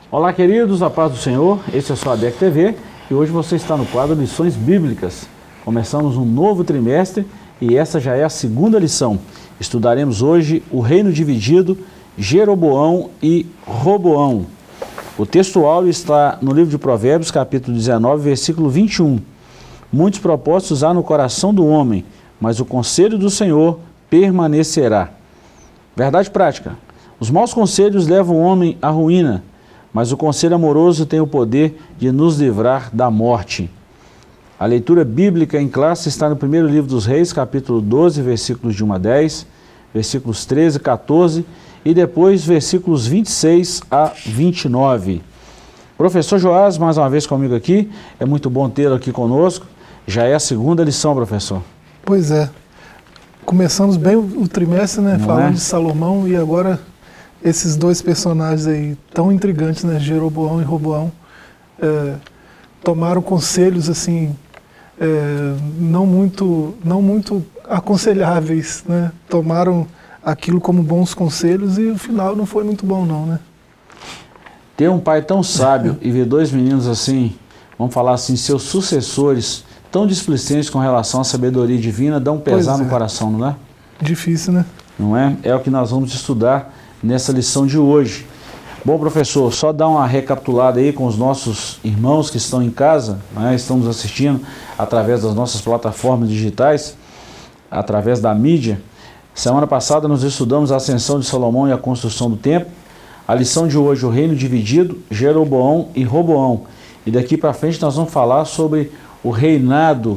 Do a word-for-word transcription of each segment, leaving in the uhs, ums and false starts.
Olá, queridos, a paz do Senhor. Esse é o seu ADEC T V e hoje você está no quadro Lições Bíblicas. Começamos um novo trimestre e essa já é a segunda lição. Estudaremos hoje o reino dividido, Jeroboão e Roboão. O texto áureo está no livro de Provérbios, capítulo dezenove, versículo vinte e um. Muitos propósitos há no coração do homem, mas o conselho do Senhor permanecerá. Verdade prática. Os maus conselhos levam o homem à ruína, mas o conselho amoroso tem o poder de nos livrar da morte. A leitura bíblica em classe está no primeiro livro dos Reis, capítulo doze, versículos de um a dez, versículos treze a quatorze e depois versículos vinte e seis a vinte e nove. Professor Joás, mais uma vez comigo aqui, é muito bom tê-lo aqui conosco. Já é a segunda lição, professor. Pois é. Começamos bem o trimestre, né? Não falando é? de Salomão e agora esses dois personagens aí tão intrigantes, né? Jeroboão e Roboão, é, tomaram conselhos assim, é, não muito, não muito aconselháveis, né? Tomaram aquilo como bons conselhos e o final não foi muito bom não, né? Ter um pai tão sábio e ver dois meninos assim, vamos falar assim, seus sucessores tão displicentes com relação à sabedoria divina, dão um pesar no coração, não é? Difícil, né? Não é? É o que nós vamos estudar nessa lição de hoje. Bom, professor, só dar uma recapitulada aí com os nossos irmãos que estão em casa, né? Estão nos assistindo através das nossas plataformas digitais, através da mídia. Semana passada nós estudamos a ascensão de Salomão e a construção do templo. A lição de hoje, o reino dividido, Jeroboão e Roboão. E daqui para frente nós vamos falar sobre o reinado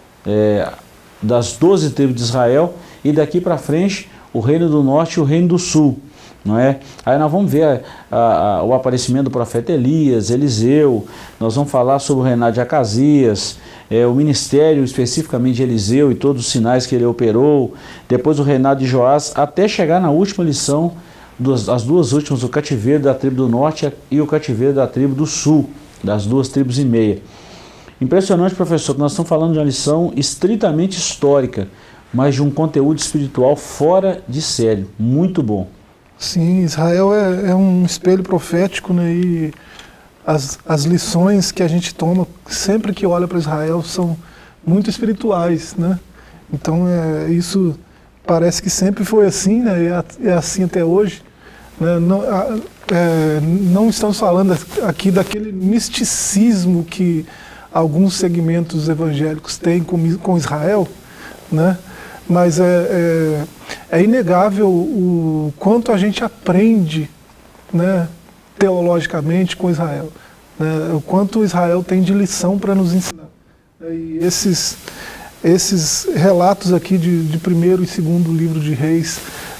é, das doze tribos de Israel e daqui para frente o reino do norte e o reino do sul, não é? Aí nós vamos ver a, a, o aparecimento do profeta Elias, Eliseu, nós vamos falar sobre o reinado de Acasias, é, o ministério especificamente de Eliseu e todos os sinais que ele operou, depois o reinado de Joás, até chegar na última lição, dos, as duas últimas, o cativeiro da tribo do norte e o cativeiro da tribo do sul, das duas tribos e meia. Impressionante, professor, que nós estamos falando de uma lição estritamente histórica, mas de um conteúdo espiritual fora de sério. Muito bom. Sim, Israel é, é um espelho profético, né? E as, as lições que a gente toma sempre que olha para Israel são muito espirituais, né? Então, é, isso parece que sempre foi assim, né? E é assim até hoje. Né? Não, é, não estamos falando aqui daquele misticismo que alguns segmentos evangélicos têm com, com Israel, né? Mas é, é, é inegável o quanto a gente aprende, né, teologicamente com Israel, né? O quanto Israel tem de lição para nos ensinar. E esses, esses relatos aqui de, de primeiro e segundo livro de Reis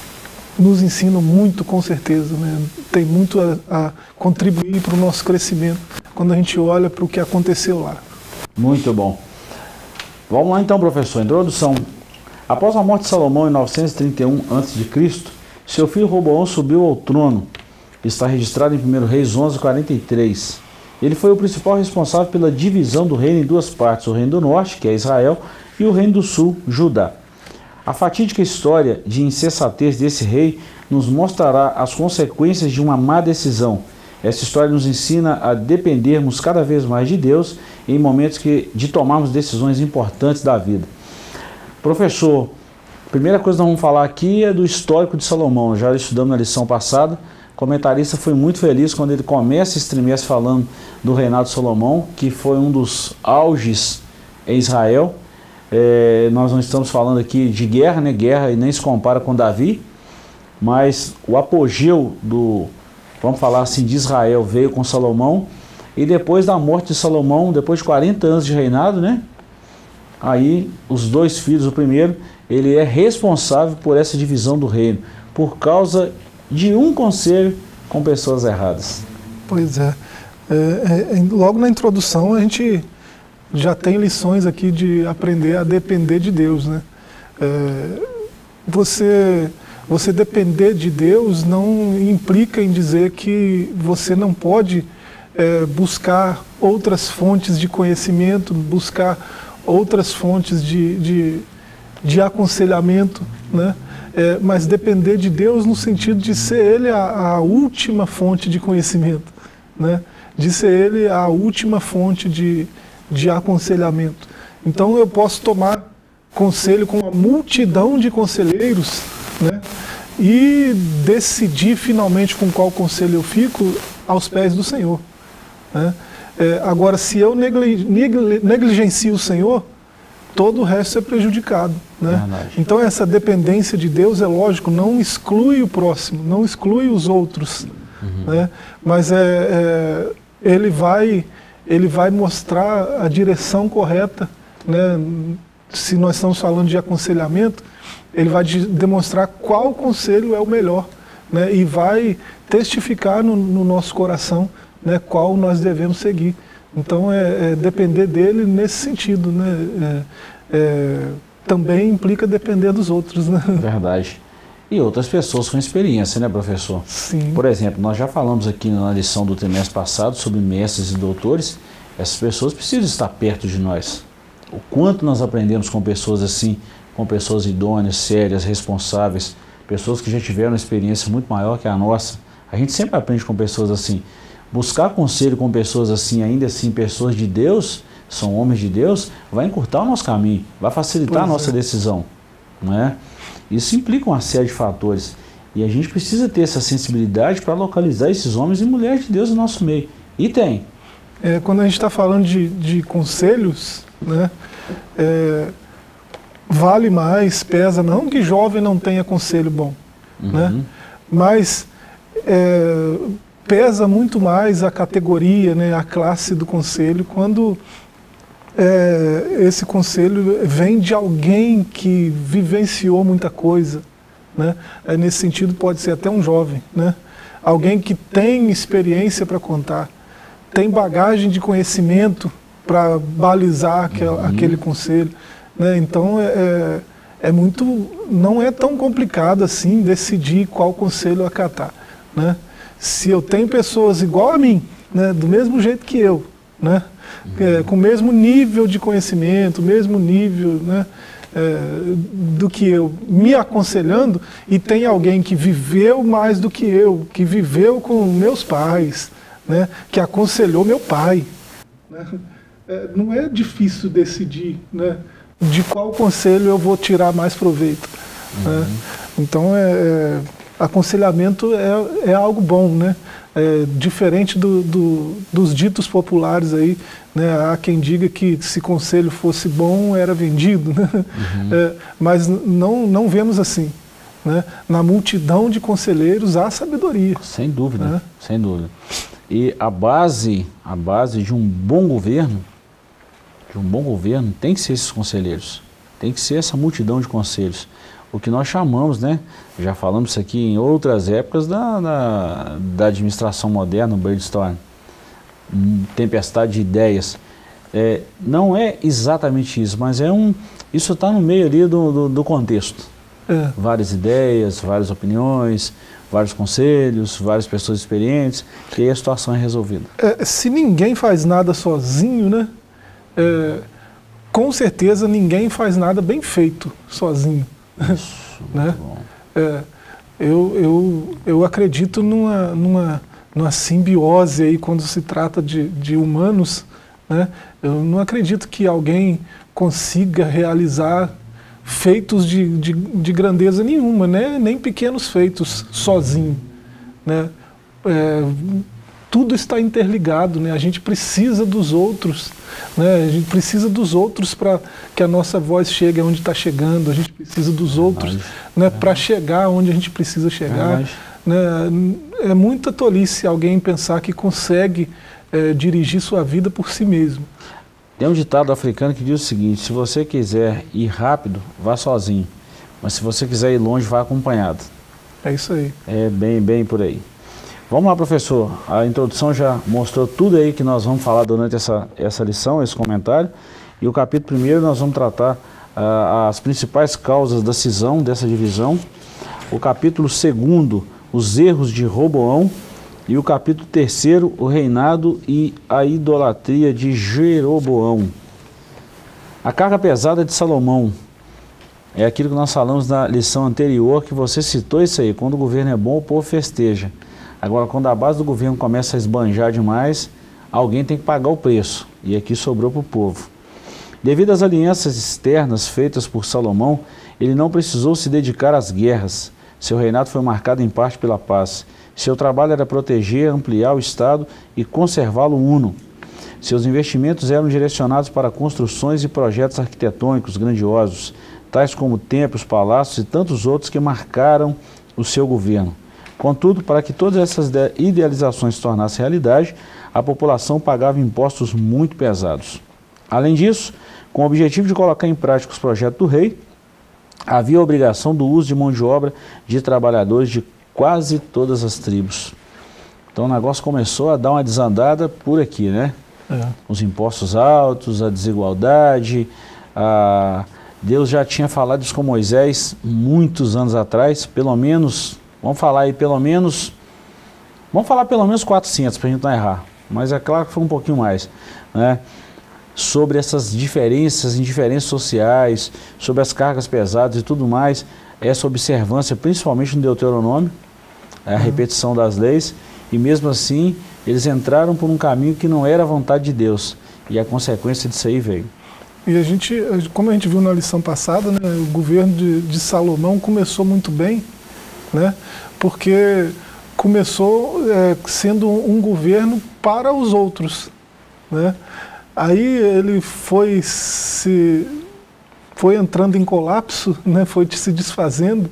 nos ensinam muito, com certeza, né? Tem muito a, a contribuir para o nosso crescimento quando a gente olha para o que aconteceu lá. Muito bom. Vamos lá então, professor. Introdução. Após a morte de Salomão em novecentos e trinta e um antes de Cristo, seu filho Roboão subiu ao trono. Está registrado em primeiro Reis onze, quarenta e três. Ele foi o principal responsável pela divisão do reino em duas partes, o reino do norte, que é Israel, e o reino do sul, Judá. A fatídica história de insensatez desse rei nos mostrará as consequências de uma má decisão. Essa história nos ensina a dependermos cada vez mais de Deus em momentos que, de tomarmos decisões importantes da vida. Professor, a primeira coisa que nós vamos falar aqui é do histórico de Salomão. Já estudamos na lição passada. O comentarista foi muito feliz quando ele começa esse trimestre falando do reinado de Salomão, que foi um dos auges em Israel. É, nós não estamos falando aqui de guerra, né? Guerra e nem se compara com Davi, mas o apogeu do, vamos falar assim, de Israel veio com Salomão, e depois da morte de Salomão, depois de quarenta anos de reinado, né? Aí os dois filhos, o primeiro, ele é responsável por essa divisão do reino, por causa de um conselho com pessoas erradas. Pois é. é, é logo na introdução a gente já tem lições aqui de aprender a depender de Deus, né? É, você, você depender de Deus não implica em dizer que você não pode é, buscar outras fontes de conhecimento, buscar outras fontes de, de, de aconselhamento, né? É, mas depender de Deus no sentido de ser Ele a, a última fonte de conhecimento, né, de ser ele a última fonte de, de aconselhamento. Então eu posso tomar conselho com uma multidão de conselheiros, né, e decidir finalmente com qual conselho eu fico aos pés do Senhor, né? É, agora, se eu negli, negli, negligencio o Senhor, todo o resto é prejudicado, né? Então essa dependência de Deus, é lógico, não exclui o próximo, não exclui os outros, uhum. né? Mas é, é, ele, vai, ele vai mostrar a direção correta, né? Se nós estamos falando de aconselhamento, ele vai de, demonstrar qual conselho é o melhor, né? E vai testificar no, no nosso coração, né, qual nós devemos seguir. Então é, é depender dele nesse sentido, né? É, é, também implica depender dos outros, né? Verdade. E outras pessoas com experiência, né, professor? Sim. Por exemplo, nós já falamos aqui na lição do trimestre passado sobre mestres e doutores. Essas pessoas precisam estar perto de nós. O quanto nós aprendemos com pessoas assim, com pessoas idôneas, sérias, responsáveis, pessoas que já tiveram uma experiência muito maior que a nossa. A gente sempre aprende com pessoas assim. Buscar conselho com pessoas assim, ainda assim, pessoas de Deus, são homens de Deus, vai encurtar o nosso caminho, vai facilitar pois a nossa é. decisão, não é? Isso implica uma série de fatores. E a gente precisa ter essa sensibilidade para localizar esses homens e mulheres de Deus no nosso meio. E tem. É, quando a gente está falando de, de conselhos, né, é, vale mais, pesa, não que jovem não tenha conselho bom, uhum. né, mas é, pesa muito mais a categoria, né, a classe do conselho, quando é, esse conselho vem de alguém que vivenciou muita coisa, né? É, nesse sentido pode ser até um jovem, né? Alguém que tem experiência para contar, tem bagagem de conhecimento para balizar aquel, uhum. aquele conselho, né? Então é, é muito, não é tão complicado assim decidir qual conselho acatar, né? Se eu tenho pessoas igual a mim, né, do mesmo jeito que eu, né, uhum. é, com o mesmo nível de conhecimento, mesmo nível, né, é, do que eu, me aconselhando, e tem alguém que viveu mais do que eu, que viveu com meus pais, né, que aconselhou meu pai, né, é, não é difícil decidir, né, de qual conselho eu vou tirar mais proveito. Uhum. Né? Então é... é aconselhamento é, é algo bom, né? É, diferente do, do, dos ditos populares aí, né? Há quem diga que se conselho fosse bom era vendido, né? Uhum. É, mas não, não vemos assim, né? Na multidão de conselheiros há sabedoria. Sem dúvida, né? Sem dúvida. E a base, a base de um bom governo, de um bom governo tem que ser esses conselheiros, tem que ser essa multidão de conselhos. O que nós chamamos, né, já falamos isso aqui em outras épocas da, da, da administração moderna, o brainstorm, tempestade de ideias. É, não é exatamente isso, mas é um, isso está no meio ali do, do, do contexto. É. Várias ideias, várias opiniões, vários conselhos, várias pessoas experientes, e aí a situação é resolvida. É, se ninguém faz nada sozinho, né, é, com certeza ninguém faz nada bem feito sozinho. Isso, né? É, eu, eu, eu acredito numa, numa, numa simbiose aí quando se trata de, de humanos, né? Eu não acredito que alguém consiga realizar feitos de, de, de grandeza nenhuma, né? Nem pequenos feitos sozinho, né? É, tudo está interligado, né? A gente precisa dos outros, né? A gente precisa dos outros para que a nossa voz chegue onde está chegando, a gente precisa dos outros, né? Para chegar onde a gente precisa chegar. Né? É muita tolice alguém pensar que consegue é, dirigir sua vida por si mesmo. Tem um ditado africano que diz o seguinte: se você quiser ir rápido, vá sozinho, mas se você quiser ir longe, vá acompanhado. É isso aí. É bem, bem por aí. Vamos lá, professor, a introdução já mostrou tudo aí que nós vamos falar durante essa, essa lição, esse comentário, e o capítulo primeiro nós vamos tratar uh, as principais causas da cisão, dessa divisão, o capítulo segundo, os erros de Roboão, e o capítulo terceiro, o reinado e a idolatria de Jeroboão. A carga pesada de Salomão é aquilo que nós falamos na lição anterior, que você citou isso aí: quando o governo é bom, o povo festeja. Agora, quando a base do governo começa a esbanjar demais, alguém tem que pagar o preço, e aqui sobrou para o povo. Devido às alianças externas feitas por Salomão, ele não precisou se dedicar às guerras. Seu reinado foi marcado em parte pela paz. Seu trabalho era proteger, ampliar o Estado e conservá-lo uno. Seus investimentos eram direcionados para construções e projetos arquitetônicos grandiosos, tais como templos, palácios e tantos outros que marcaram o seu governo. Contudo, para que todas essas idealizações se tornassem realidade, a população pagava impostos muito pesados. Além disso, com o objetivo de colocar em prática os projetos do rei, havia a obrigação do uso de mão de obra de trabalhadores de quase todas as tribos. Então o negócio começou a dar uma desandada por aqui, né? É. Os impostos altos, a desigualdade, a... Deus já tinha falado isso com Moisés muitos anos atrás, pelo menos, vamos falar aí pelo menos, vamos falar pelo menos quatrocentos para a gente não errar, mas é claro que foi um pouquinho mais, né? Sobre essas diferenças, indiferenças sociais, sobre as cargas pesadas e tudo mais, essa observância, principalmente no Deuteronômio, a repetição das leis, e mesmo assim eles entraram por um caminho que não era a vontade de Deus, e a consequência disso aí veio. E a gente, como a gente viu na lição passada, né, o governo de, de Salomão começou muito bem, né, porque começou é, sendo um governo para os outros, né. Aí ele foi se foi entrando em colapso, né, foi se desfazendo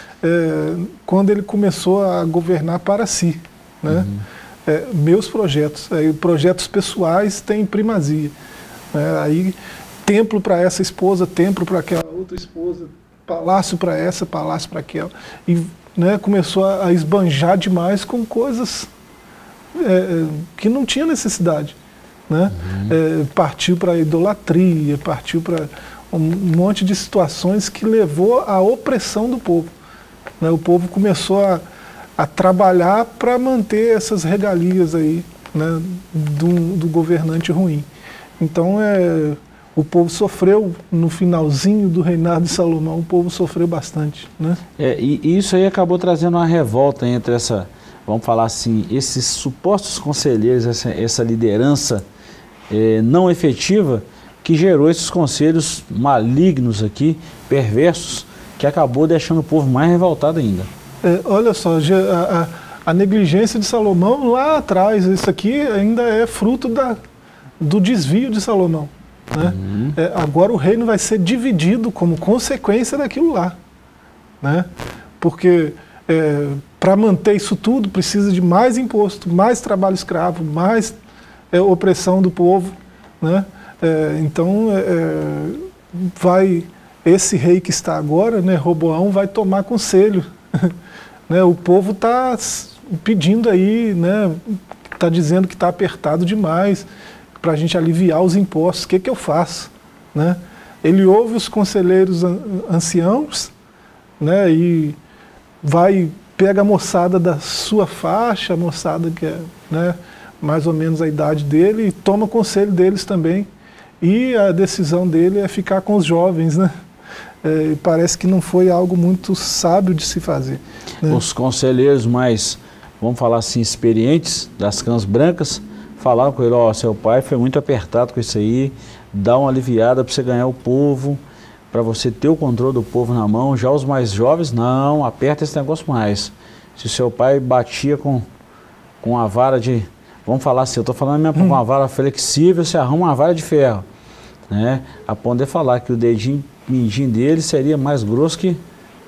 é, quando ele começou a governar para si, né. Uhum. É, meus projetos, aí, projetos pessoais têm primazia, né, aí templo para essa esposa, templo para aquela outra esposa, palácio para essa, palácio para aquela, e né, começou a, a esbanjar demais com coisas é, que não tinha necessidade. Né? Uhum. É, partiu para a idolatria, partiu para um monte de situações que levou à opressão do povo. Né? O povo começou a, a trabalhar para manter essas regalias aí, né, do, do governante ruim. Então, é, o povo sofreu, no finalzinho do reinado de Salomão, o povo sofreu bastante. Né? É, e, e isso aí acabou trazendo uma revolta entre essa, vamos falar assim, esses supostos conselheiros, essa, essa liderança É, não efetiva, que gerou esses conselhos malignos aqui, perversos, que acabou deixando o povo mais revoltado ainda. É, olha só, a, a, a negligência de Salomão lá atrás, isso aqui ainda é fruto da, do desvio de Salomão. Né? Uhum. É, agora o reino vai ser dividido como consequência daquilo lá. Né? Porque é, para manter isso tudo precisa de mais imposto, mais trabalho escravo, mais É, opressão do povo, né? É, então é, vai esse rei que está agora, né, Roboão, vai tomar conselho, né? O povo está pedindo aí, né, está dizendo que está apertado demais para a gente aliviar os impostos. O que que eu faço, né? Ele ouve os conselheiros anciãos, né, e vai pega a moçada da sua faixa, a moçada que é, né, mais ou menos a idade dele, e toma conselho deles também. E a decisão dele é ficar com os jovens, né? É, parece que não foi algo muito sábio de se fazer. Né? Os conselheiros mais, vamos falar assim, experientes, das cãs brancas, falaram com ele, ó, seu pai foi muito apertado com isso aí, dá uma aliviada para você ganhar o povo, para você ter o controle do povo na mão. Já os mais jovens, não, aperta esse negócio mais. Se seu pai batia com, com a vara de... Vamos falar assim, eu estou falando mesmo com uma vara flexível, você arruma uma vara de ferro. Né? A poder falar que o dedinho mindinho dele seria mais grosso que...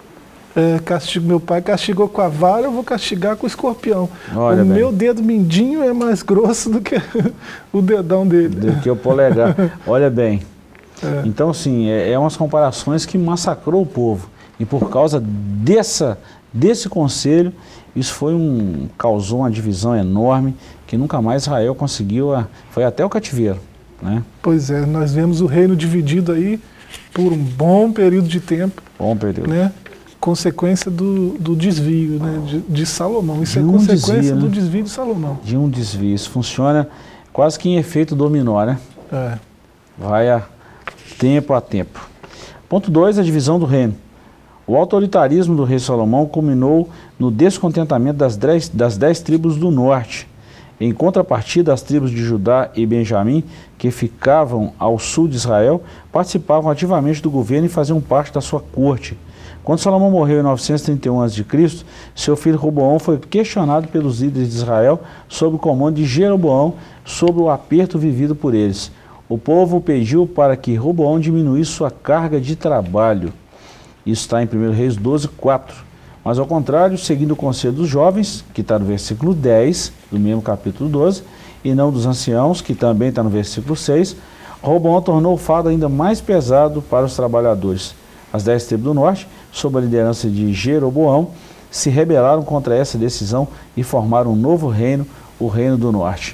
É, castigo, meu pai castigou com a vara, eu vou castigar com o escorpião. Olha o bem. Meu dedo mindinho é mais grosso do que o dedão dele. Do que o polegar. Olha bem. É. Então, assim, é, é umas comparações que massacrou o povo. E por causa dessa, desse conselho, isso foi um, causou uma divisão enorme, que nunca mais Israel conseguiu, a, foi até o cativeiro. Né? Pois é, nós vemos o reino dividido aí por um bom período de tempo. Bom período. Né? Consequência do, do desvio, né? de, de Salomão. Isso de é um consequência desvio, né? do desvio de Salomão. De um desvio. Isso funciona quase que em efeito dominó, né? É. Vai a tempo a tempo. Ponto dois, a divisão do reino. O autoritarismo do rei Salomão culminou no descontentamento das dez, das dez tribos do norte. Em contrapartida, as tribos de Judá e Benjamim, que ficavam ao sul de Israel, participavam ativamente do governo e faziam parte da sua corte. Quando Salomão morreu em novecentos e trinta e um antes de Cristo, seu filho Roboão foi questionado pelos líderes de Israel sob o comando de Jeroboão sobre o aperto vivido por eles. O povo pediu para que Roboão diminuísse sua carga de trabalho. Isso está em primeiro Reis doze, quatro. Mas ao contrário, seguindo o conselho dos jovens, que está no versículo dez, do mesmo capítulo doze, e não dos anciãos, que também está no versículo seis, Roboão tornou o fardo ainda mais pesado para os trabalhadores. As dez tribos do norte, sob a liderança de Jeroboão, se rebelaram contra essa decisão e formaram um novo reino, o Reino do Norte.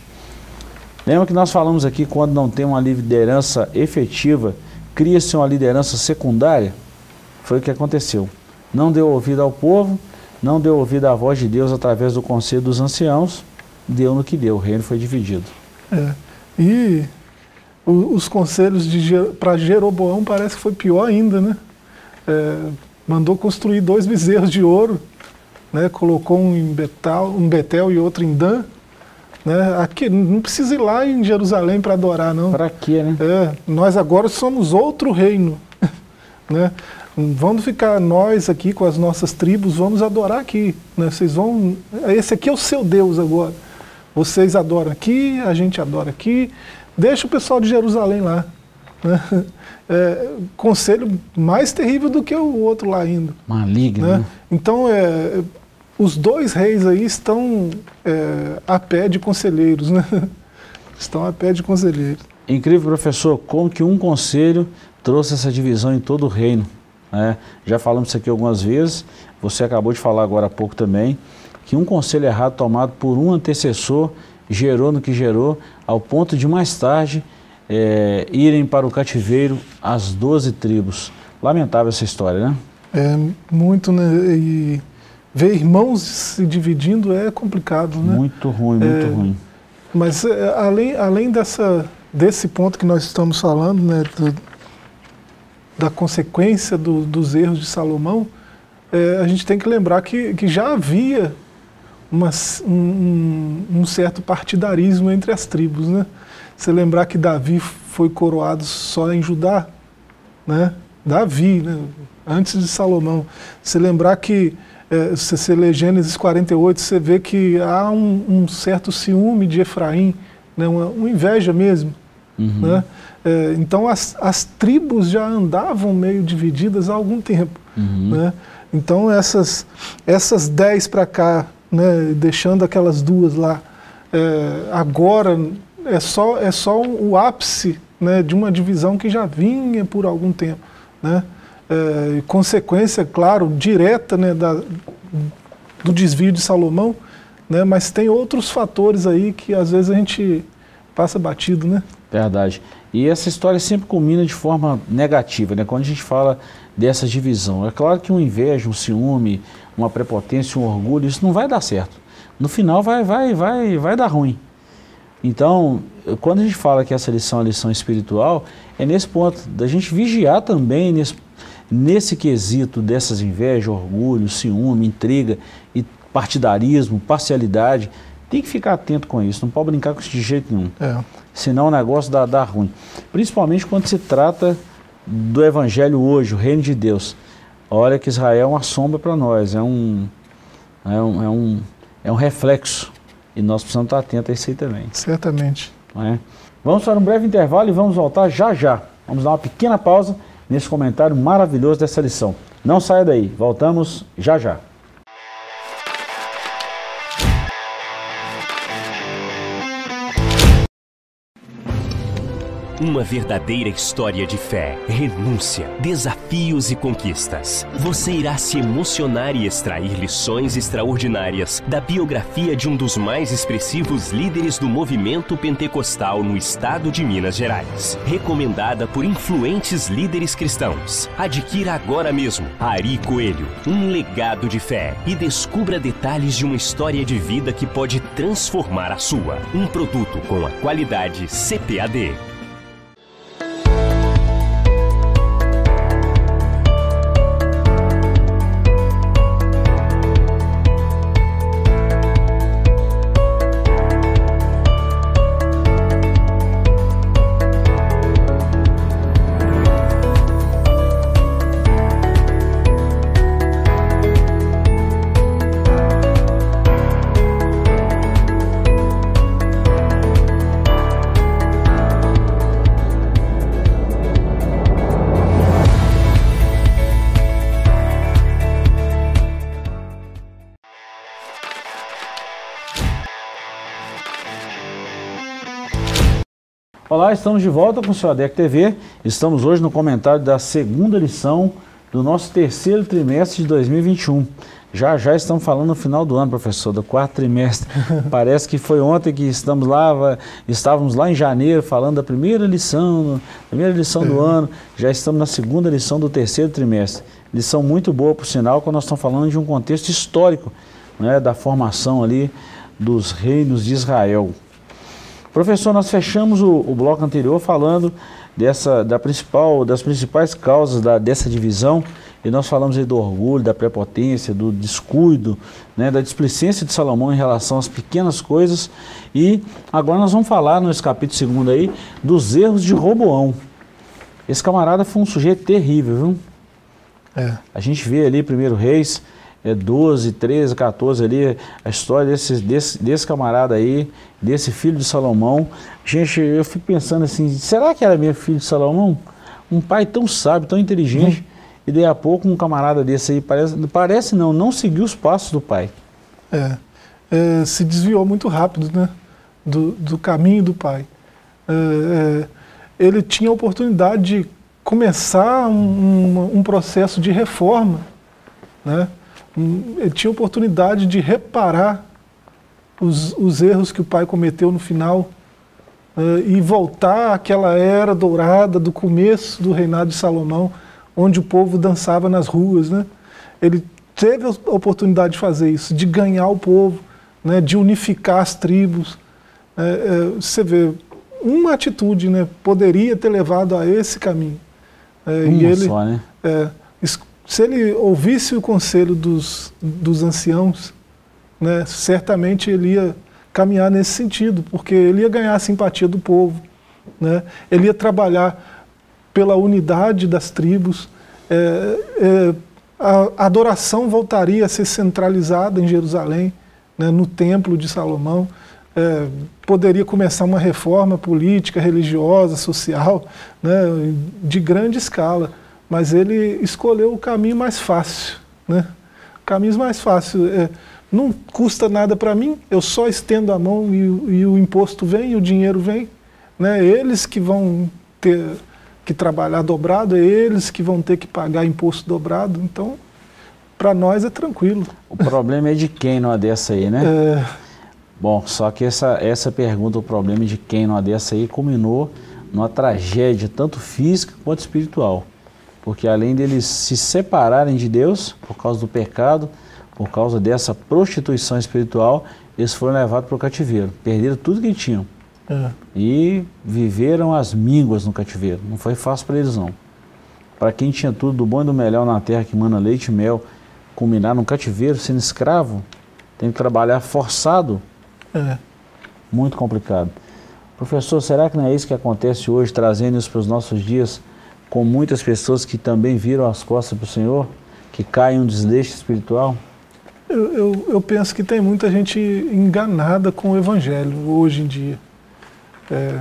Lembra que nós falamos aqui, quando não tem uma liderança efetiva, cria-se uma liderança secundária? Foi o que aconteceu. Não deu ouvido ao povo, não deu ouvido à voz de Deus através do conselho dos anciãos, deu no que deu, o reino foi dividido. É, e o, os conselhos para Jeroboão parece que foi pior ainda, né? É, mandou construir dois bezerros de ouro, né? Colocou um em Betel, um Betel e outro em Dan. Né? Aqui, não precisa ir lá em Jerusalém para adorar, não. Para quê, né? É, nós agora somos outro reino. Né? Vamos ficar nós aqui com as nossas tribos, vamos adorar aqui. Né? Vocês vão, esse aqui é o seu Deus agora. Vocês adoram aqui, a gente adora aqui. Deixa o pessoal de Jerusalém lá. Né? É, conselho mais terrível do que o outro lá indo. Maligno. Né? Né? Então, é, os dois reis aí estão é, a pé de conselheiros. Né? Estão a pé de conselheiros. Incrível, professor, como que um conselho trouxe essa divisão em todo o reino. Né? Já falamos isso aqui algumas vezes, você acabou de falar agora há pouco também, que um conselho errado tomado por um antecessor gerou no que gerou, ao ponto de mais tarde é, irem para o cativeiro as doze tribos. Lamentável essa história, né? É muito, né? E ver irmãos se dividindo é complicado, né? Muito ruim, muito é, ruim. Mas é, além, além dessa, desse ponto que nós estamos falando, né? Do, da consequência do, dos erros de Salomão, é, a gente tem que lembrar que, que já havia uma, um, um certo partidarismo entre as tribos. Né? Você lembrar que Davi foi coroado só em Judá, né? Davi, né? Antes de Salomão. Você lembrar que, é, se você lê Gênesis quarenta e oito, você vê que há um, um certo ciúme de Efraim, né? uma, uma inveja mesmo. Uhum. Né? É, então as, as tribos já andavam meio divididas há algum tempo. Uhum. Né? Então essas, essas dez para cá, né, deixando aquelas duas lá, é, agora é só, é só o ápice, né, de uma divisão que já vinha por algum tempo. Né? É, consequência, claro, direta, né, da, do desvio de Salomão, né, mas tem outros fatores aí que às vezes a gente passa batido. Né? Verdade. E essa história sempre culmina de forma negativa, né? Quando a gente fala dessa divisão. É claro que uma inveja, um ciúme, uma prepotência, um orgulho, isso não vai dar certo. No final vai, vai, vai, vai dar ruim. Então, quando a gente fala que essa lição é a lição espiritual, é nesse ponto da gente vigiar também nesse, nesse quesito dessas invejas, orgulho, ciúme, intriga e partidarismo, parcialidade. Tem que ficar atento com isso, não pode brincar com isso de jeito nenhum. É. Senão o negócio dá, dá ruim. Principalmente quando se trata do Evangelho hoje, o Reino de Deus. Olha que Israel é uma sombra para nós, é um, é, um, é, um, é um reflexo. E nós precisamos estar atentos a isso aí também. Certamente. É? Vamos para um breve intervalo e vamos voltar já já. Vamos dar uma pequena pausa nesse comentário maravilhoso dessa lição. Não saia daí, voltamos já já. Uma verdadeira história de fé, renúncia, desafios e conquistas. Você irá se emocionar e extrair lições extraordinárias da biografia de um dos mais expressivos líderes do movimento pentecostal no estado de Minas Gerais. Recomendada por influentes líderes cristãos. Adquira agora mesmo Ari Coelho, um legado de fé, e descubra detalhes de uma história de vida que pode transformar a sua. Um produto com a qualidade C P A D. Olá, estamos de volta com o seu ADEC T V. Estamos hoje no comentário da segunda lição do nosso terceiro trimestre de dois mil e vinte e um. Já já estamos falando no final do ano, professor, do quarto trimestre. Parece que foi ontem que estamos lá, estávamos lá em janeiro falando da primeira lição, primeira lição do ano. Já estamos na segunda lição do terceiro trimestre. Lição muito boa, por sinal, quando nós estamos falando de um contexto histórico, né, da formação ali dos reinos de Israel. Professor, nós fechamos o, o bloco anterior falando dessa, da principal, das principais causas da, dessa divisão, e nós falamos aí do orgulho, da prepotência, do descuido, né, da displicência de Salomão em relação às pequenas coisas, e agora nós vamos falar nesse capítulo segundo aí dos erros de Roboão. Esse camarada foi um sujeito terrível, viu? É. A gente vê ali, primeiro Reis, é doze, treze, quatorze ali, a história desse, desse, desse camarada aí, desse filho de Salomão. Gente, eu fico pensando assim, será que era meu filho de Salomão? Um pai tão sábio, tão inteligente, uhum. E daí a pouco um camarada desse aí, parece, parece não, não seguiu os passos do pai. É, é se desviou muito rápido, né, do, do caminho do pai. É, é, ele tinha a oportunidade de começar um, um, um processo de reforma, né? Ele tinha oportunidade de reparar os, os erros que o pai cometeu no final, uh, e voltar àquela era dourada do começo do reinado de Salomão, onde o povo dançava nas ruas, né? Ele teve a oportunidade de fazer isso, de ganhar o povo, né, de unificar as tribos. É, é, você vê, uma atitude, né, poderia ter levado a esse caminho. É, uma e ele, só, né? É, se ele ouvisse o conselho dos, dos anciãos, né, certamente ele ia caminhar nesse sentido, porque ele ia ganhar a simpatia do povo, né, ele ia trabalhar pela unidade das tribos, é, é, a adoração voltaria a ser centralizada em Jerusalém, né, no templo de Salomão, é, poderia começar uma reforma política, religiosa, social, né, de grande escala. Mas ele escolheu o caminho mais fácil, né? O caminho mais fácil, é, não custa nada para mim, eu só estendo a mão e, e o imposto vem, e o dinheiro vem, né? Eles que vão ter que trabalhar dobrado, é eles que vão ter que pagar imposto dobrado, então para nós é tranquilo. O problema é de quem numa dessa aí, né? É... Bom, só que essa, essa pergunta, o problema de quem numa dessa aí, culminou numa tragédia tanto física quanto espiritual. Porque além deles se separarem de Deus, por causa do pecado, por causa dessa prostituição espiritual, eles foram levados para o cativeiro. Perderam tudo que tinham. É. E viveram as mínguas no cativeiro. Não foi fácil para eles, não. Para quem tinha tudo do bom e do melhor na terra, que mana leite e mel, culminar no cativeiro, sendo escravo, tem que trabalhar forçado. É. Muito complicado. Professor, será que não é isso que acontece hoje, trazendo isso para os nossos dias, com muitas pessoas que também viram as costas para o Senhor, que caem em um desleixo espiritual? Eu, eu, eu penso que tem muita gente enganada com o Evangelho hoje em dia. É,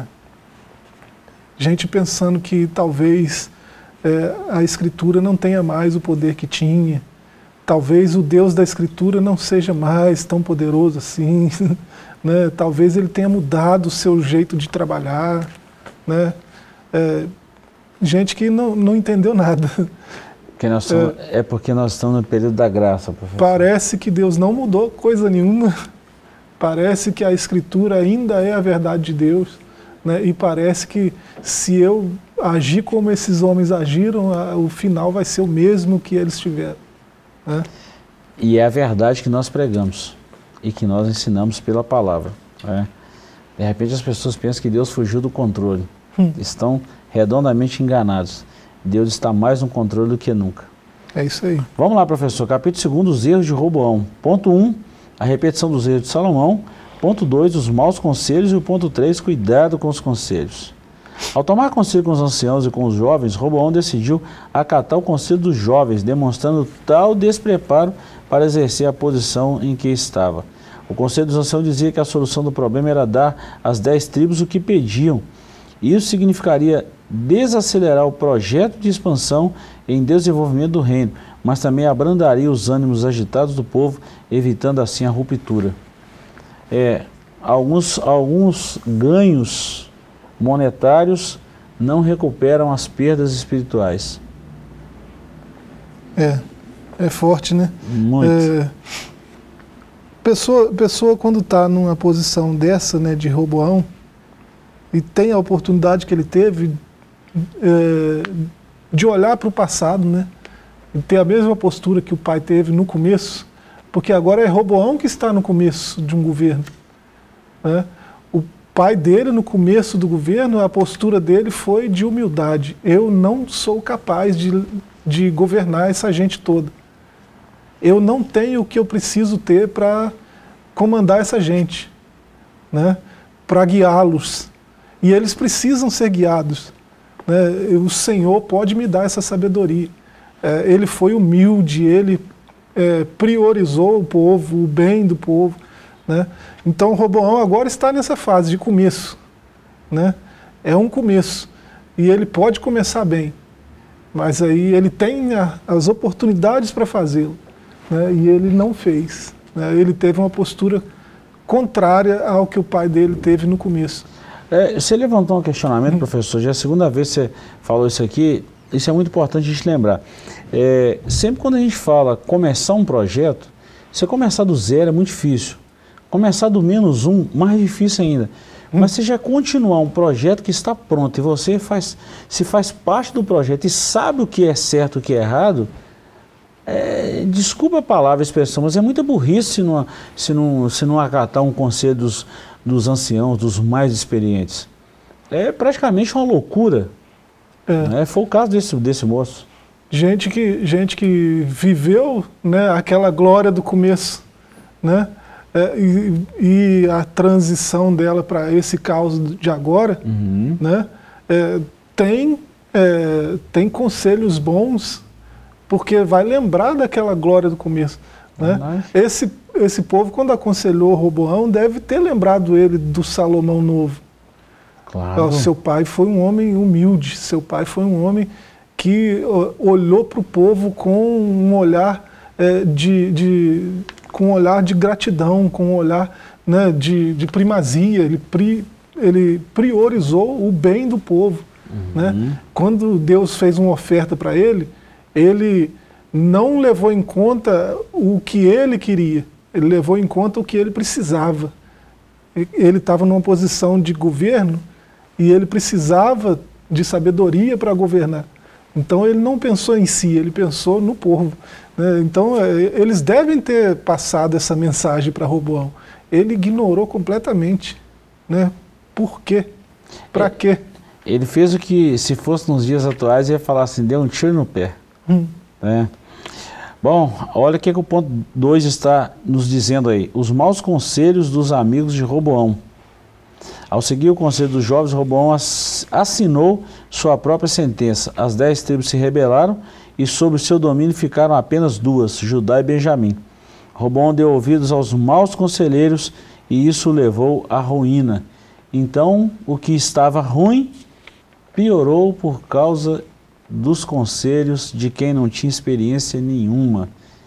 gente pensando que talvez é, a Escritura não tenha mais o poder que tinha, talvez o Deus da Escritura não seja mais tão poderoso assim, né? Talvez ele tenha mudado o seu jeito de trabalhar, né? É, gente que não, não entendeu nada. Que nós somos, é, é porque nós estamos no período da graça, professor. Parece que Deus não mudou coisa nenhuma, parece que a Escritura ainda é a verdade de Deus, né? E parece que se eu agir como esses homens agiram, a, o final vai ser o mesmo que eles tiveram, né? E é a verdade que nós pregamos e que nós ensinamos pela palavra, né? De repente as pessoas pensam que Deus fugiu do controle, hum. estão redondamente enganados. Deus está mais no controle do que nunca. É isso aí. Vamos lá, professor. Capítulo dois, os erros de Roboão. Ponto um, a repetição dos erros de Salomão. Ponto dois, os maus conselhos. E o ponto três, cuidado com os conselhos. Ao tomar conselho com os anciãos e com os jovens, Roboão decidiu acatar o conselho dos jovens, demonstrando tal despreparo para exercer a posição em que estava. O conselho dos anciãos dizia que a solução do problema era dar às dez tribos o que pediam. Isso significaria desacelerar o projeto de expansão em desenvolvimento do reino, mas também abrandaria os ânimos agitados do povo, evitando assim a ruptura. É, alguns, alguns ganhos monetários não recuperam as perdas espirituais. É, é forte, né? Muito. É, pessoa, pessoa quando está numa posição dessa, né, de Roboão, e tem a oportunidade que ele teve é, de olhar para o passado, né, e ter a mesma postura que o pai teve no começo, porque agora é Roboão que está no começo de um governo, né? O pai dele, no começo do governo, a postura dele foi de humildade. Eu não sou capaz de, de governar essa gente toda. Eu não tenho o que eu preciso ter para comandar essa gente, né? Para guiá-los. E eles precisam ser guiados, né? O Senhor pode me dar essa sabedoria. É, ele foi humilde, ele é, priorizou o povo, o bem do povo, né? Então Roboão agora está nessa fase de começo, né? É um começo e ele pode começar bem, mas aí ele tem a, as oportunidades para fazê-lo, né? E ele não fez, né? Ele teve uma postura contrária ao que o pai dele teve no começo. É, você levantou um questionamento, hum. professor, já é a segunda vez que você falou isso aqui. Isso é muito importante a gente lembrar. É, sempre quando a gente fala começar um projeto, você começar do zero é muito difícil. Começar do menos um, mais difícil ainda. Hum. Mas se já continuar um projeto que está pronto e você faz, se faz parte do projeto e sabe o que é certo e o que é errado, é, desculpa a palavra, a expressão, mas é muita burrice se não, se não, se não acatar um conselho dos, dos anciãos, dos mais experientes. É praticamente uma loucura. É. Né? Foi o caso desse, desse moço. Gente que, gente que viveu, né, aquela glória do começo, né? É, e, e a transição dela para esse caos de agora, uhum. né, é, tem, é, tem conselhos bons, porque vai lembrar daquela glória do começo. Né? Esse, esse povo, quando aconselhou Roboão, deve ter lembrado ele do Salomão novo. Claro. O seu pai foi um homem humilde, seu pai foi um homem que olhou para o povo com um olhar é, de... de com um olhar de gratidão, com um olhar, né, de, de primazia, ele, pri, ele priorizou o bem do povo. Uhum. Né? Quando Deus fez uma oferta para ele, ele não levou em conta o que ele queria, ele levou em conta o que ele precisava. Ele estava numa posição de governo e ele precisava de sabedoria para governar. Então ele não pensou em si, ele pensou no povo. Né? Então eles devem ter passado essa mensagem para Roboão. Ele ignorou completamente. Né? Por quê? Para quê? Ele fez o que, se fosse nos dias atuais, ia falar assim, deu um tiro no pé. Hum. Né? Bom, olha o que, que o ponto dois está nos dizendo aí. Os maus conselhos dos amigos de Roboão. Ao seguir o conselho dos jovens, Roboão assinou sua própria sentença. As dez tribos se rebelaram e sob seu domínio ficaram apenas duas, Judá e Benjamim. Roboão deu ouvidos aos maus conselheiros e isso o levou à ruína. Então, o que estava ruim piorou por causa dos conselhos de quem não tinha experiência nenhuma.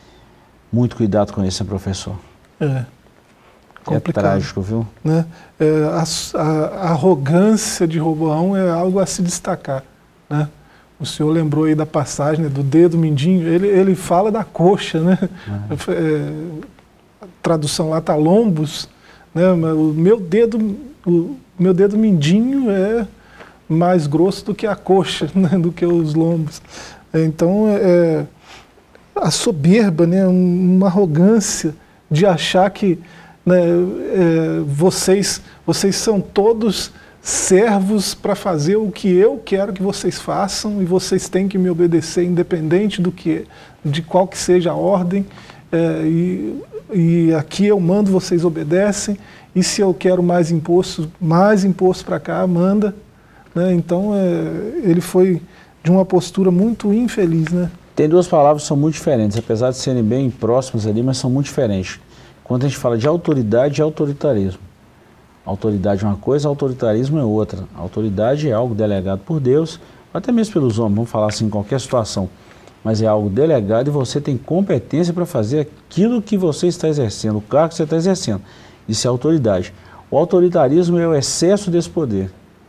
Muito cuidado com isso, hein, professor? É. Complicado, é trágico, viu? Né? É, a, a, a arrogância de Roboão é algo a se destacar. Né? O senhor lembrou aí da passagem, né, do dedo mindinho, ele, ele fala da coxa, né? É. É, a tradução lá está lombos, né? O meu dedo, o meu dedo mindinho é mais grosso do que a coxa, né? Do que os lombos. Então, é, a soberba, né? Uma arrogância de achar que, né, é, vocês, vocês são todos servos para fazer o que eu quero que vocês façam e vocês têm que me obedecer independente do que, de qual que seja a ordem, é, e, e aqui eu mando, vocês obedecem, e se eu quero mais imposto, mais imposto para cá, manda. Né? Então é, ele foi de uma postura muito infeliz. Né? Tem duas palavras que são muito diferentes, apesar de serem bem próximas ali, mas são muito diferentes. Quando a gente fala de autoridade e autoritarismo. Autoridade é uma coisa, autoritarismo é outra. Autoridade é algo delegado por Deus, até mesmo pelos homens, vamos falar assim em qualquer situação. Mas é algo delegado e você tem competência para fazer aquilo que você está exercendo, o cargo que você está exercendo. Isso é autoridade. O autoritarismo é o excesso desse poder.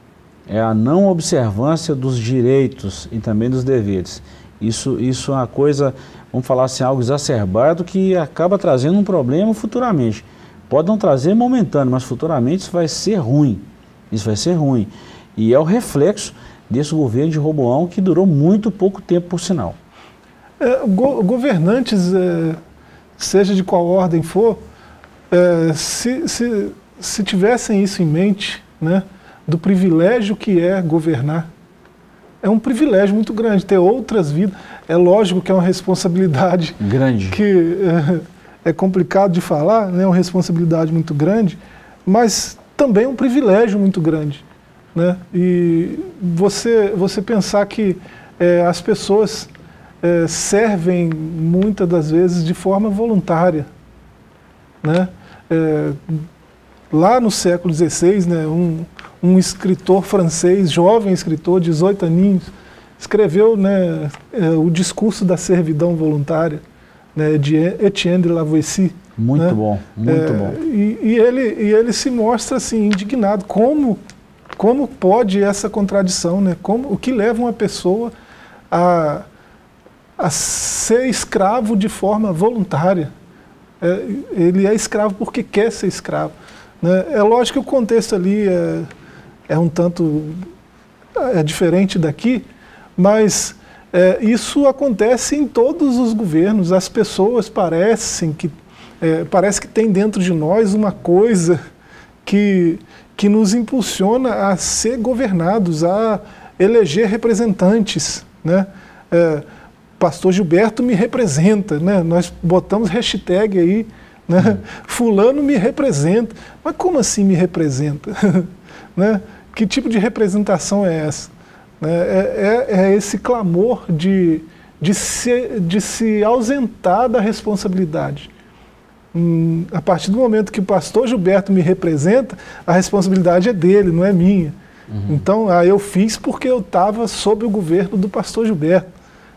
é a não observância dos direitos e também dos deveres. Isso, isso é uma coisa, vamos falar assim, algo exacerbado que acaba trazendo um problema futuramente. Pode não trazer momentâneo, mas futuramente isso vai ser ruim. Isso vai ser ruim. E é o reflexo desse governo de Roboão que durou muito pouco tempo, por sinal. É, go governantes, é, seja de qual ordem for, é, se, se, se tivessem isso em mente, né, do privilégio que é governar, é um privilégio muito grande, ter outras vidas. É lógico que é uma responsabilidade grande, que é, é complicado de falar, né, é uma responsabilidade muito grande, mas também é um privilégio muito grande, né? E você, você pensar que é, as pessoas é, servem muitas das vezes de forma voluntária, né? É, lá no século dezesseis, né, um, um escritor francês, jovem escritor, dezoito aninhos, escreveu, né, é, o discurso da servidão voluntária, né, de Etienne de Lavoisier. Muito né? bom, muito é, bom. E, e, ele, e ele se mostra assim, indignado. Como, como pode essa contradição? Né? Como, o que leva uma pessoa a, a ser escravo de forma voluntária? É, ele é escravo porque quer ser escravo. Né? É lógico que o contexto ali é, é um tanto é diferente daqui, mas é, isso acontece em todos os governos. As pessoas parecem que, é, parece que tem dentro de nós uma coisa que, que nos impulsiona a ser governados, a eleger representantes. Né? É, Pastor Gilberto me representa, né? Nós botamos hashtag aí, né? Hum. Fulano me representa. Mas como assim me representa? Né? Que tipo de representação é essa? É, é, é esse clamor de, de, se, de se ausentar da responsabilidade. Hum, a partir do momento que o pastor Gilberto me representa, a responsabilidade é dele, não é minha. Uhum. Então, ah, eu fiz porque eu estava sob o governo do pastor Gilberto.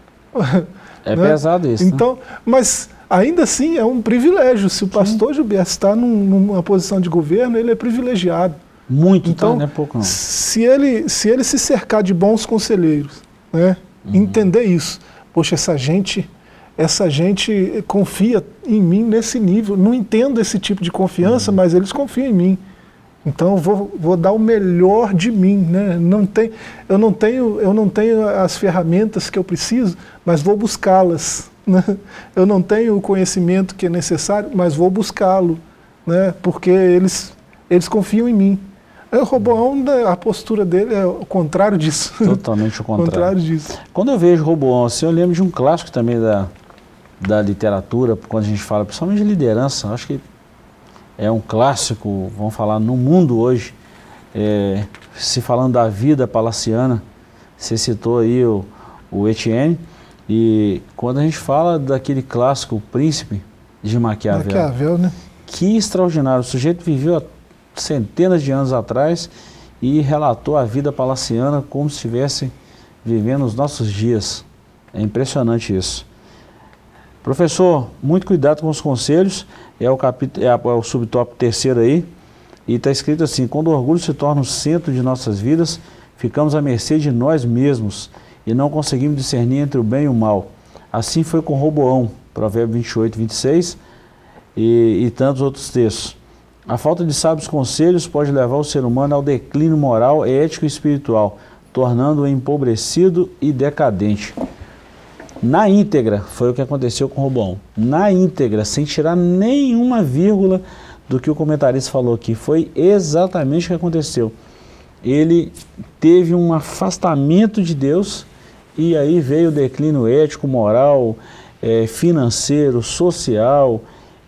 É né? pesado isso. Então, né? Mas ainda assim é um privilégio. Se o pastor Sim. Gilberto está num, numa posição de governo, ele é privilegiado. Muito, então, tá, não é pouco não. Se ele, se ele se cercar de bons conselheiros, né? Uhum. Entender isso. Poxa, essa gente, essa gente confia em mim nesse nível. Não entendo esse tipo de confiança, uhum. mas eles confiam em mim. Então eu vou, vou dar o melhor de mim, né? Não tem, eu, não tenho, eu não tenho as ferramentas que eu preciso, mas vou buscá-las. Né? Eu não tenho o conhecimento que é necessário, mas vou buscá-lo, né? Porque eles, eles confiam em mim. O Roboão, a postura dele é o contrário disso. Totalmente o contrário. contrário disso. Quando eu vejo Roboão assim, eu lembro de um clássico também da, da literatura, quando a gente fala principalmente de liderança, acho que é um clássico, vamos falar, no mundo hoje, é, se falando da vida palaciana, você citou aí o, o Etienne, e quando a gente fala daquele clássico, o Príncipe de Maquiavel, Maquiavel, né? Que extraordinário, o sujeito viveu há centenas de anos atrás e relatou a vida palaciana como se estivesse vivendo os nossos dias. É impressionante isso. Professor, muito cuidado com os conselhos, é o, capítulo, é o subtópico terceiro aí, e está escrito assim: quando o orgulho se torna o centro de nossas vidas, ficamos à mercê de nós mesmos e não conseguimos discernir entre o bem e o mal. Assim foi com Roboão, Provérbio vinte e oito, vinte e seis, e, e tantos outros textos. A falta de sábios conselhos pode levar o ser humano ao declínio moral, ético e espiritual, tornando-o empobrecido e decadente. Na íntegra, foi o que aconteceu com Roboão. Na íntegra, sem tirar nenhuma vírgula do que o comentarista falou aqui. Foi exatamente o que aconteceu. Ele teve um afastamento de Deus e aí veio o declínio ético, moral, é, financeiro, social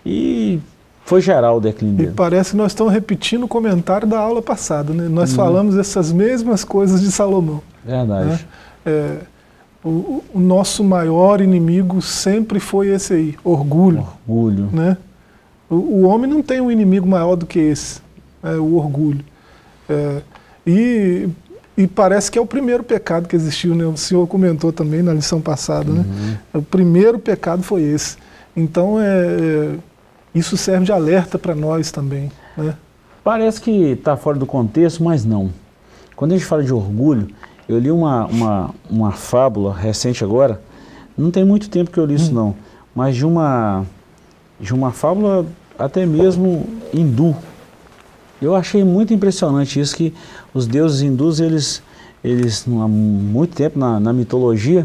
e foi geral o declínio dele. E parece que nós estamos repetindo o comentário da aula passada, né? Nós hum. falamos essas mesmas coisas de Salomão. Verdade. Né? É, O, o nosso maior inimigo sempre foi esse aí, orgulho. Orgulho. Né? O, o homem não tem um inimigo maior do que esse, é, o orgulho. É, e, e parece que é o primeiro pecado que existiu, né? O senhor comentou também na lição passada. Uhum. Né? O primeiro pecado foi esse. Então, é, é, isso serve de alerta para nós também. Né? Parece que está fora do contexto, mas não. Quando a gente fala de orgulho, eu li uma, uma, uma fábula recente agora, não tem muito tempo que eu li isso não, mas de uma, de uma fábula até mesmo hindu. Eu achei muito impressionante isso, que os deuses hindus, eles, eles há muito tempo na, na mitologia,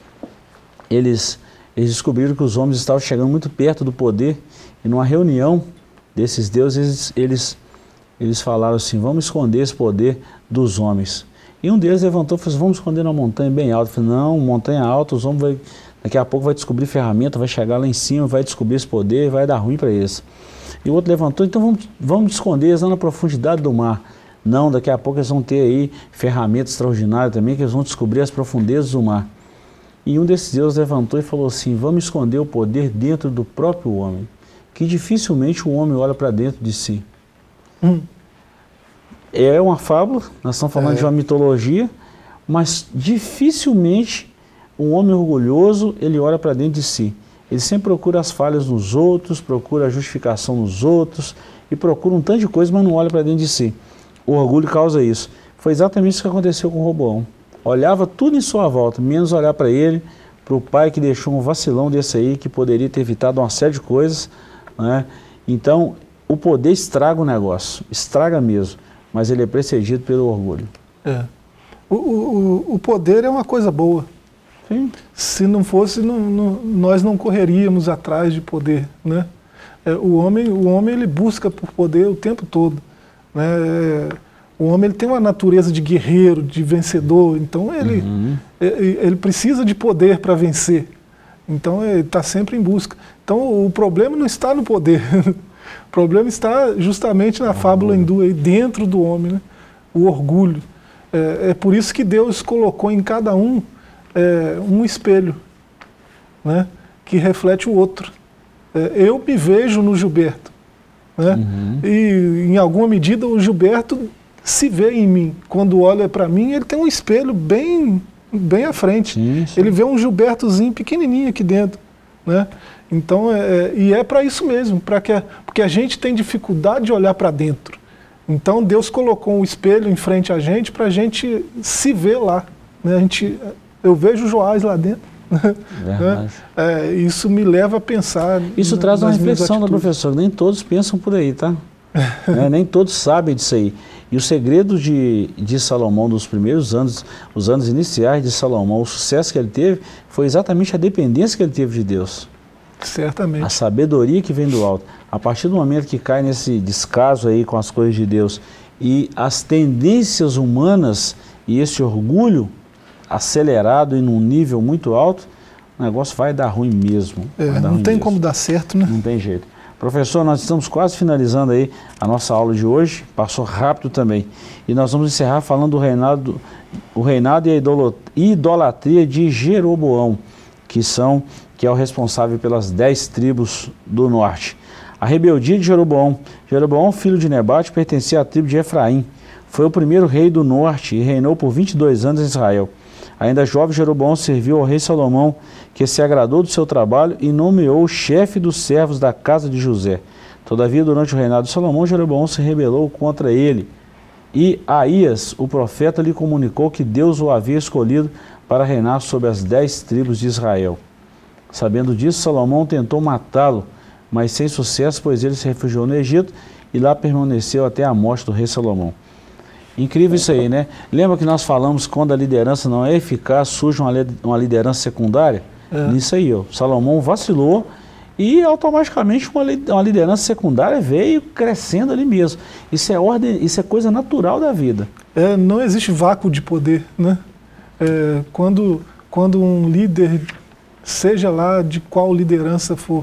eles, eles descobriram que os homens estavam chegando muito perto do poder, e numa reunião desses deuses, eles, eles, eles falaram assim, vamos esconder esse poder dos homens. E um deles levantou e falou assim, vamos esconder numa montanha bem alta. Eu falei, não, montanha alta, os homens vai, daqui a pouco vai descobrir ferramenta, vai chegar lá em cima, vai descobrir esse poder e vai dar ruim para eles. E o outro levantou, então vamos, vamos esconder eles lá na profundidade do mar. Não, daqui a pouco eles vão ter aí ferramentas extraordinárias também, que eles vão descobrir as profundezas do mar. E um desses deuses levantou e falou assim, vamos esconder o poder dentro do próprio homem, que dificilmente o homem olha para dentro de si. Hum. É uma fábula, nós estamos falando é. de uma mitologia, mas dificilmente um homem orgulhoso, ele olha para dentro de si. Ele sempre procura as falhas nos outros, procura a justificação nos outros, e procura um tanto de coisa, mas não olha para dentro de si. O orgulho causa isso. Foi exatamente isso que aconteceu com Roboão. Olhava tudo em sua volta, menos olhar para ele, para o pai que deixou um vacilão desse aí, que poderia ter evitado uma série de coisas, né? Então, o poder estraga o negócio, estraga mesmo, mas ele é precedido pelo orgulho. É. O, o, o poder é uma coisa boa. Sim. Se não fosse, não, não, nós não correríamos atrás de poder, né? É, o homem, o homem ele busca por poder o tempo todo, né? É, o homem ele tem uma natureza de guerreiro, de vencedor, então ele, uhum. ele, ele precisa de poder para vencer. Então ele está sempre em busca. Então o problema não está no poder, o problema está justamente na fábula hindu, aí, dentro do homem, né? O orgulho. É, é por isso que Deus colocou em cada um É, um espelho, né, que reflete o outro. É, eu me vejo no Gilberto, né, uhum. e em alguma medida o Gilberto se vê em mim. Quando olha para mim, ele tem um espelho bem, bem à frente. Sim, sim. Ele vê um Gilbertozinho pequenininho aqui dentro, né? Então, é, e é para isso mesmo, para que, porque a gente tem dificuldade de olhar para dentro. Então Deus colocou um espelho em frente a gente para a gente se ver lá, né? A gente Eu vejo o Joás lá dentro. Né? É, isso me leva a pensar. Isso na, traz uma reflexão da professora. Nem todos pensam por aí, tá? é, nem todos sabem disso aí. E o segredo de, de Salomão, dos primeiros anos, os anos iniciais de Salomão, o sucesso que ele teve, foi exatamente a dependência que ele teve de Deus. Certamente. A sabedoria que vem do alto. A partir do momento que cai nesse descaso aí com as coisas de Deus e as tendências humanas e esse orgulho acelerado e num nível muito alto, o negócio vai dar ruim mesmo. É, dar não ruim tem mesmo. como dar certo, né? Não tem jeito. Professor, nós estamos quase finalizando aí a nossa aula de hoje, passou rápido também. E nós vamos encerrar falando do reinado, o reinado e a idolatria de Jeroboão, que, são, que é o responsável pelas dez tribos do norte. A rebeldia de Jeroboão. Jeroboão, filho de Nebate, pertencia à tribo de Efraim. Foi o primeiro rei do norte e reinou por vinte e dois anos em Israel. Ainda jovem, Jeroboão serviu ao rei Salomão, que se agradou do seu trabalho e nomeou o chefe dos servos da casa de José. Todavia, durante o reinado de Salomão, Jeroboão se rebelou contra ele. E Aías, o profeta, lhe comunicou que Deus o havia escolhido para reinar sobre as dez tribos de Israel. Sabendo disso, Salomão tentou matá-lo, mas sem sucesso, pois ele se refugiou no Egito e lá permaneceu até a morte do rei Salomão. Incrível isso aí, né? Lembra que nós falamos que quando a liderança não é eficaz, surge uma, uma liderança secundária? É. Nisso aí, ó. Salomão vacilou e automaticamente uma, uma liderança secundária veio crescendo ali mesmo. Isso é ordem, isso é coisa natural da vida. É, não existe vácuo de poder, né? É, quando, quando um líder, seja lá de qual liderança for,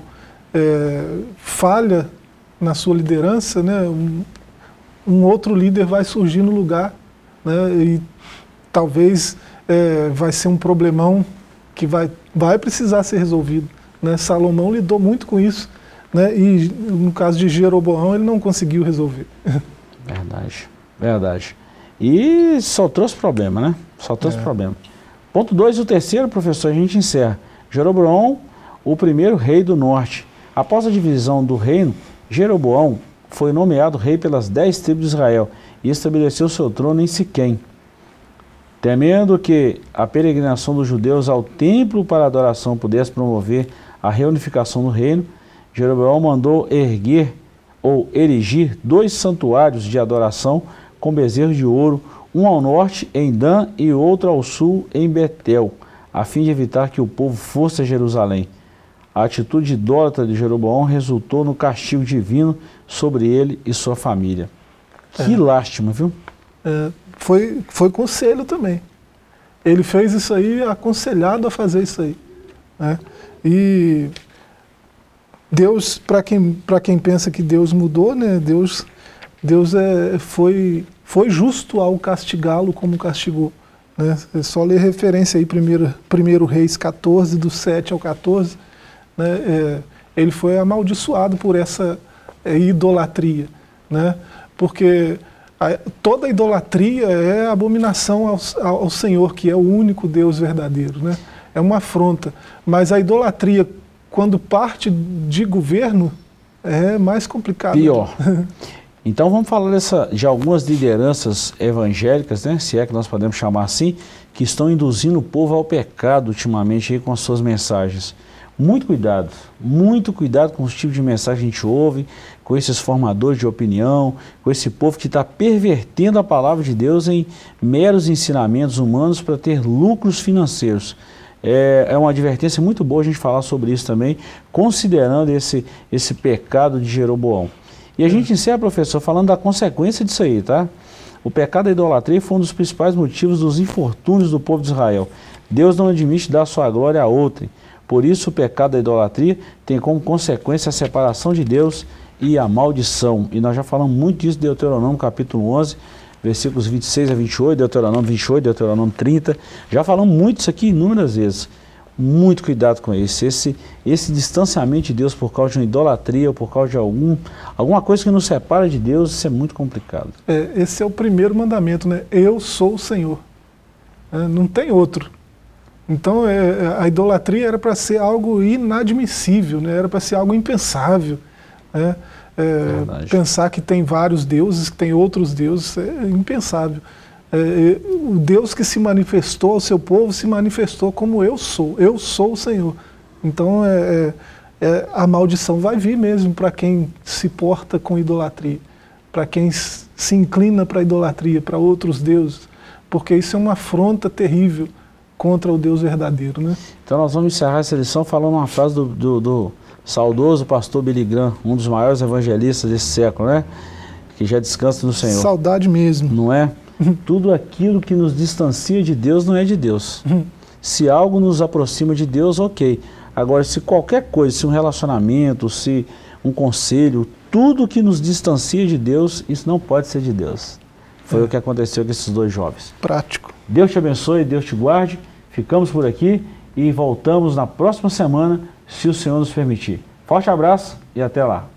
é, falha na sua liderança, né? Um, um outro líder vai surgir no lugar, né, e talvez é, vai ser um problemão que vai, vai precisar ser resolvido, né? Salomão lidou muito com isso, né, e no caso de Jeroboão ele não conseguiu resolver. Verdade, verdade. E só trouxe problema, né? Só trouxe é. problema. Ponto dois, o terceiro, professor, a gente encerra. Jeroboão, o primeiro rei do norte. Após a divisão do reino, Jeroboão foi nomeado rei pelas dez tribos de Israel e estabeleceu seu trono em Siquém. Temendo que a peregrinação dos judeus ao templo para adoração pudesse promover a reunificação do reino, Jeroboão mandou erguer ou erigir dois santuários de adoração com bezerros de ouro, um ao norte em Dan e outro ao sul em Betel, a fim de evitar que o povo fosse a Jerusalém. A atitude idólatra de Jeroboão resultou no castigo divino sobre ele e sua família. Que é. lástima, viu? É, foi, foi conselho também. Ele fez isso aí, aconselhado a fazer isso aí, né? E Deus, para quem, para quem pensa que Deus mudou, né? Deus, Deus é, foi, foi justo ao castigá-lo como castigou, né? É só ler referência aí, primeiro, primeiro Reis quatorze, do sete ao quatorze, né? É, ele foi amaldiçoado por essa é, idolatria, né? Porque a, toda idolatria é abominação ao, ao Senhor, que é o único Deus verdadeiro, né? É uma afronta. Mas a idolatria, quando parte de governo, é mais complicado. Pior. Então vamos falar dessa, de algumas lideranças evangélicas, né, se é que nós podemos chamar assim, que estão induzindo o povo ao pecado ultimamente aí com as suas mensagens. Muito cuidado, muito cuidado com os tipos de mensagem que a gente ouve, com esses formadores de opinião, com esse povo que está pervertendo a palavra de Deus em meros ensinamentos humanos para ter lucros financeiros. É, é uma advertência muito boa a gente falar sobre isso também, considerando esse, esse pecado de Jeroboão. E a gente encerra, professor, falando da consequência disso aí, tá? O pecado da idolatria foi um dos principais motivos dos infortúnios do povo de Israel. Deus não admite dar sua glória a outrem. Por isso, o pecado da idolatria tem como consequência a separação de Deus e a maldição. E nós já falamos muito disso em Deuteronômio, capítulo onze, versículos vinte e seis a vinte e oito, Deuteronômio vinte e oito, Deuteronômio trinta. Já falamos muito isso aqui inúmeras vezes. Muito cuidado com isso. Esse, esse distanciamento de Deus por causa de uma idolatria ou por causa de algum, alguma coisa que nos separa de Deus, isso é muito complicado. É, esse é o primeiro mandamento, né? Eu sou o Senhor. É, não tem outro. Então, é, a idolatria era para ser algo inadmissível, né? Era para ser algo impensável. Né? É, pensar que tem vários deuses, que tem outros deuses, é impensável. É, o Deus que se manifestou ao seu povo se manifestou como eu sou. Eu sou o Senhor. Então, é, é, a maldição vai vir mesmo para quem se porta com idolatria, para quem se inclina para a idolatria, para outros deuses, porque isso é uma afronta terrível contra o Deus verdadeiro, né? Então nós vamos encerrar essa lição falando uma frase do, do, do saudoso pastor Billy Graham, um dos maiores evangelistas desse século, né? Que já descansa no Senhor. Saudade mesmo. Não é? Tudo aquilo que nos distancia de Deus não é de Deus. Se algo nos aproxima de Deus, ok. Agora, se qualquer coisa, se um relacionamento, se um conselho, tudo que nos distancia de Deus, isso não pode ser de Deus. Foi é. o que aconteceu com esses dois jovens. Prático. Deus te abençoe, Deus te guarde. Ficamos por aqui e voltamos na próxima semana, se o Senhor nos permitir. Forte abraço e até lá.